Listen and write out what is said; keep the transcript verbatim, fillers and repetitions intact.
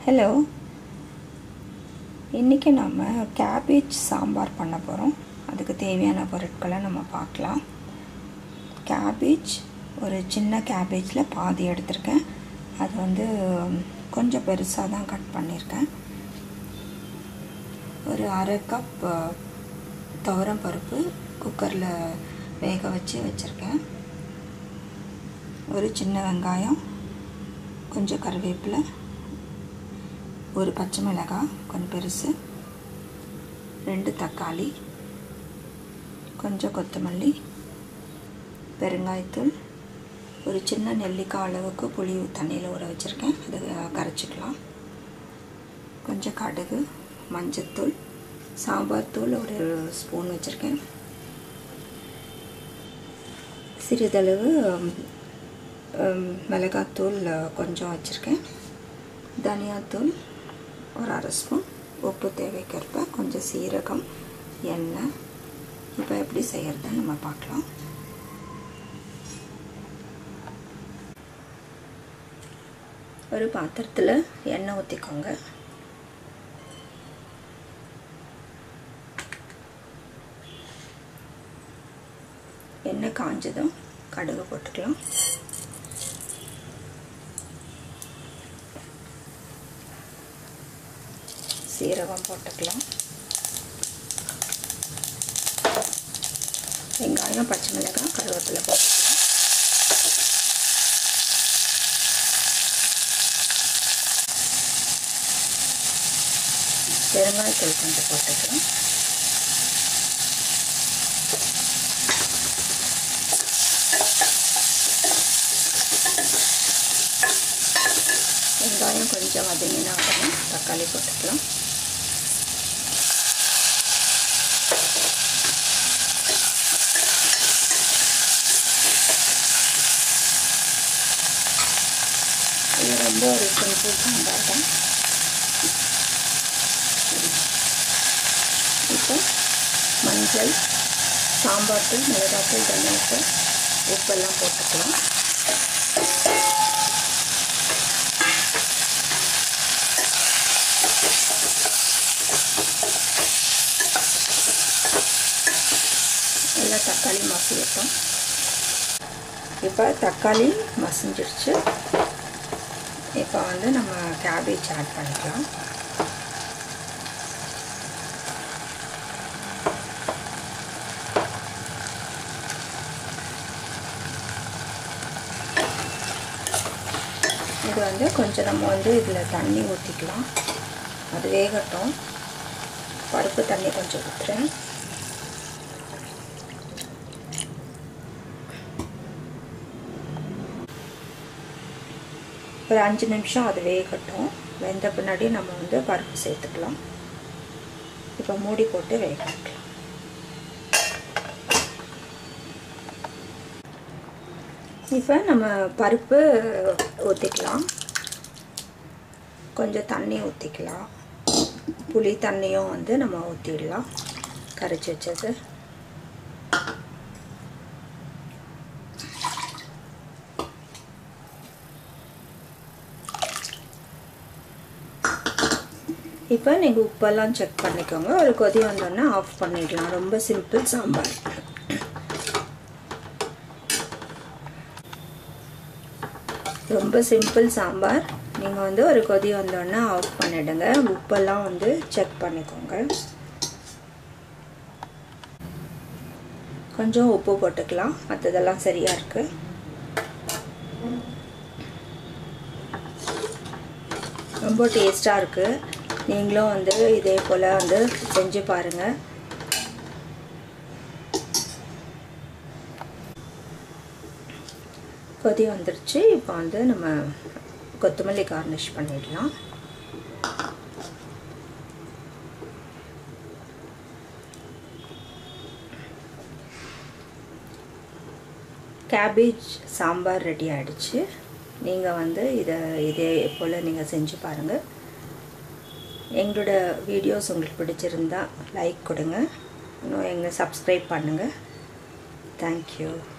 Hello, இன்றைக்கி நம்ம cabbage sambar பண்ண போகிறோம். அதுக்கு தேவையான பொருட்களை நம்ம பார்க்கலாம். கேபேஜ் ஒரு சின்ன கேபேஜில் பாதி எடுத்திருக்கேன். அது வந்து கொஞ்சம் பெருசாக தான் கட் பண்ணியிருக்கேன். ஒரு அரை கப் துவரம் பருப்பு குக்கரில் வேக வச்சு வச்சுருக்கேன். ஒரு சின்ன வெங்காயம், கொஞ்சம் கருவேப்பிலை, ஒரு பச்சை மிளகாய் கொஞ்சம் பெருசு, ரெண்டு தக்காளி, கொஞ்சம் கொத்தமல்லி, பெருங்காயத்தூள், ஒரு சின்ன நெல்லிக்காய் அளவுக்கு புளி தண்ணியில் ஊற வச்சுருக்கேன். அது கரைச்சிக்கலாம். கொஞ்சம் கடுகு, மஞ்சத்தூள், சாம்பார் தூள் ஒரு ஸ்பூன் வச்சுருக்கேன். சிறிதளவு மிளகாத்தூள் கொஞ்சம் வச்சுருக்கேன். தனியாத்தூள் ஒரு அரை ஸ்பூன், உப்பு தேவைக்கேற்ப, கொஞ்சம் சீரகம், எண்ணெய். இப்போ எப்படி செய்கிறதுன்னு நம்ம பார்க்கலாம். ஒரு பாத்திரத்தில் எண்ணெய் ஊற்றிக்கோங்க. எண்ணெய் காஞ்சதும் கடுகு போட்டுக்கலாம். சீரகம் போட்டுக்கலாம். வெங்காயம், பச்சை மிளகாய், கருவேப்பிலை போட்டுக்கலாம். பெருங்காயத்தூள் கொஞ்சம் போட்டுக்கலாம். வெங்காயம் கொஞ்சம் வதங்கினா உடனே தக்காளி போட்டுக்கலாம். இது ரொம்ப ஒரு சிம்பிள் சாம்பார் தான். இப்போ மஞ்சள், சாம்பார் தூள், மிளகாத்தூள், தனியாத்தூள், உப்பெல்லாம் போட்டுக்கலாம். எல்லாம் தக்காளி மசியட்டும். இப்போ தக்காளி மசிஞ்சிடுச்சு. இப்போ வந்து நம்ம கேபேஜ் ஆட் பண்ணிக்கலாம். இது வந்து கொஞ்சம் நம்ம வந்து இதில் தண்ணி ஊற்றிக்கலாம். அது வேகட்டும். பருப்பு தண்ணி கொஞ்சம் ஊற்றுறேன். ஒரு அஞ்சு நிமிஷம் அது வேகட்டும். வெந்த பின்னாடி நம்ம வந்து பருப்பு சேர்த்துக்கலாம். இப்போ மூடி போட்டு வேக வைக்கலாம். இப்போ நம்ம பருப்பு ஊற்றிக்கலாம். கொஞ்சம் தண்ணி ஊற்றிக்கலாம். புளி தண்ணியும் வந்து நம்ம ஊற்றிடலாம், கரைச்சி வச்சது. இப்போ நீங்கள் உப்பெல்லாம் செக் பண்ணிக்கோங்க. ஒரு கொதி வந்தோடனே ஆஃப் பண்ணிடலாம். ரொம்ப சிம்பிள் சாம்பார். ரொம்ப சிம்பிள் சாம்பார். நீங்கள் வந்து ஒரு கொதி வந்தோடனே ஆஃப் பண்ணிவிடுங்க. உப்பெல்லாம் வந்து செக் பண்ணிக்கோங்க. கொஞ்சம் உப்பு போட்டுக்கலாம். மற்றதெல்லாம் சரியாக இருக்குது. ரொம்ப டேஸ்ட்டாக இருக்குது. நீங்களும் வந்து இதே போல் வந்து செஞ்சு பாருங்கள். கொதி வந்துருச்சு. இப்போ வந்து நம்ம கொத்தமல்லி கார்னிஷ் பண்ணிடலாம். கேபேஜ் சாம்பார் ரெடி ஆகிடுச்சு. நீங்கள் வந்து இதை இதே போல் நீங்கள் செஞ்சு பாருங்கள். எங்களோட வீடியோஸ் உங்களுக்கு பிடிச்சிருந்தா லைக் கொடுங்க. இன்னும் எங்களை சப்ஸ்கிரைப் பண்ணுங்கள். தேங்க்யூ.